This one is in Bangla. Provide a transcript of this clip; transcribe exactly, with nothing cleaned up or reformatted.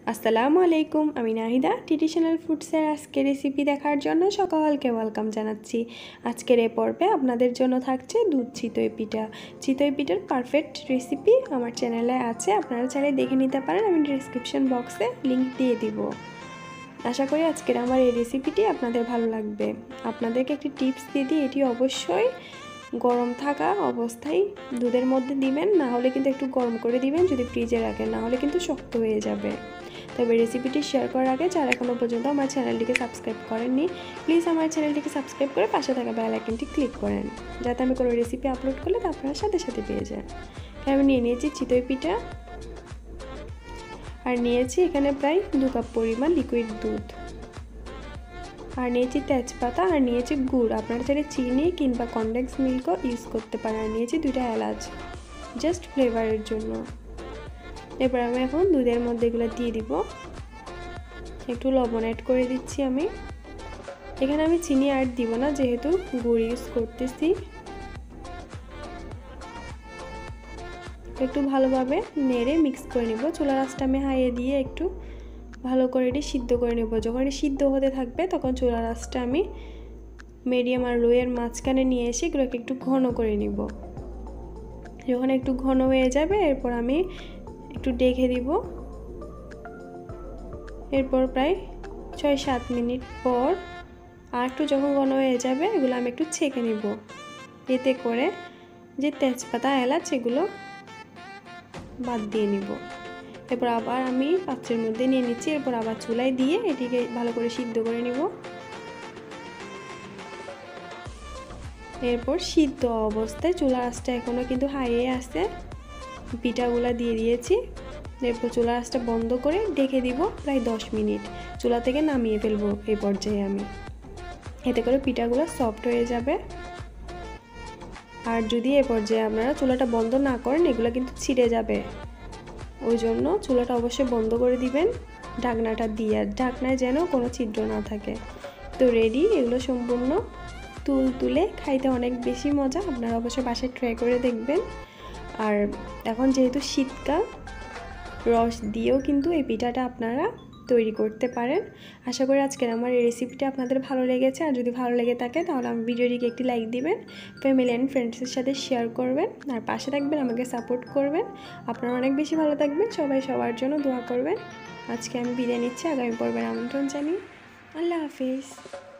আসসালামু আলাইকুম, আমি নাহিদা ট্রেডিশনাল ফুডসের আজকের রেসিপি দেখার জন্য সকলকে ওয়েলকাম জানাচ্ছি। আজকের এই পর্বে আপনাদের জন্য থাকছে দুধ চিতই পিঠা। চিতই পিঠার পারফেক্ট রেসিপি আমার চ্যানেলে আছে, আপনারা চাইলে দেখে নিতে পারেন। আমি ডিসক্রিপশন বক্সে লিংক দিয়ে দিব। আশা করি আজকের আমার এই রেসিপিটি আপনাদের ভালো লাগবে। আপনাদেরকে একটি টিপস দিয়ে দিই, এটি অবশ্যই গরম থাকা অবস্থায় দুধের মধ্যে দিবেন, না হলে কিন্তু একটু গরম করে দিবেন। যদি ফ্রিজে রাখেন না হলে কিন্তু শক্ত হয়ে যাবে। তবে রেসিপিটি শেয়ার করার আগে যারা এখনও পর্যন্ত আমার চ্যানেলটিকে সাবস্ক্রাইব করেননি, প্লিজ আমার চ্যানেলটিকে সাবস্ক্রাইব করে পাশে থাকা বেল আইকনটি ক্লিক করেন, যাতে আমি কোনো রেসিপি আপলোড করলে তা আপনারা সাথে সাথে পেয়ে যান। আমি নিয়ে নিয়েছি চিতই পিঠা, আর নিয়েছি এখানে প্রায় দু কাপ পরিমাণ লিকুইড দুধ, আর নিয়েছি তেজপাতা, আর নিয়েছি গুড়। আপনারা চাইলে চিনি কিংবা কনডেন্স মিল্কও ইউজ করতে পারেন। আর নিয়েছি দুইটা এলাচ, জাস্ট ফ্লেভারের জন্য। এবার আমি এখন দুধের মধ্যে এগুলো দিয়ে দিব। একটু লবণ অ্যাড করে দিচ্ছি আমি। এখানে আমি চিনি অ্যাড দিব না, যেহেতু গুড় ইউজ করতেছি। একটু ভালোভাবে নেড়ে মিক্স করে নেব। চুলার আঁচটা আমি হাইয়ে দিয়ে একটু ভালো করে এটি সিদ্ধ করে নেব। যখন এটি সিদ্ধ হতে থাকবে তখন চুলার আঁচটা আমি মিডিয়াম আর লোয়ের মাঝখানে নিয়ে এসে এগুলোকে একটু ঘন করে নিব। যখন একটু ঘন হয়ে যাবে এরপর আমি একটু ডেকে দিব। এরপর প্রায় ছয় সাত মিনিট পর আর একটু যখন ঘন হয়ে যাবে এগুলো আমি একটু ছেঁকে নিব, এতে করে যে তেজপাতা এলাচ এগুলো বাদ দিয়ে নিব। এরপর আবার আমি পাত্রের মধ্যে নিয়ে নিচ্ছি। এরপর আবার চুলায় দিয়ে এটিকে ভালো করে সিদ্ধ করে নিব। এরপর সিদ্ধ অবস্থায় চুলার আঁচটা এখনও কিন্তু হাইয়ে আছে, পিঠাগুলো দিয়ে দিয়েছি। এরপর চুলার আঁচটা বন্ধ করে ঢেকে দিব প্রায় দশ মিনিট। চুলা থেকে নামিয়ে ফেলবো এই পর্যায়ে আমি, এতে করে পিঠাগুলো সফট হয়ে যাবে। আর যদি এ পর্যায়ে আপনারা চুলাটা বন্ধ না করেন এগুলো কিন্তু ছিঁড়ে যাবে, ওই জন্য চুলাটা অবশ্যই বন্ধ করে দিবেন ঢাকনাটা দিয়ে, আর ঢাকনায় যেন কোনো ছিদ্র না থাকে। তো রেডি, এগুলো সম্পূর্ণ তুল তুলে খাইতে অনেক বেশি মজা। আপনারা অবশ্যই বাসায় ট্রাই করে দেখবেন। আর এখন যেহেতু শীতকাল, রস দিয়েও কিন্তু এই পিঠাটা আপনারা তৈরি করতে পারেন। আশা করি আজকের আমার এই রেসিপিটা আপনাদের ভালো লেগেছে। আর যদি ভালো লেগে থাকে তাহলে আমার ভিডিওটিকে একটি লাইক দিবেন, ফ্যামিলি অ্যান্ড ফ্রেন্ডসের সাথে শেয়ার করবেন, আর পাশে থাকবেন, আমাকে সাপোর্ট করবেন। আপনারা অনেক বেশি ভালো থাকবেন, সবাই সবার জন্য দোয়া করবেন। আজকে আমি বিদায় নিচ্ছি, আগামী পর্বের আমন্ত্রণ জানিয়ে আল্লাহ হাফিজ।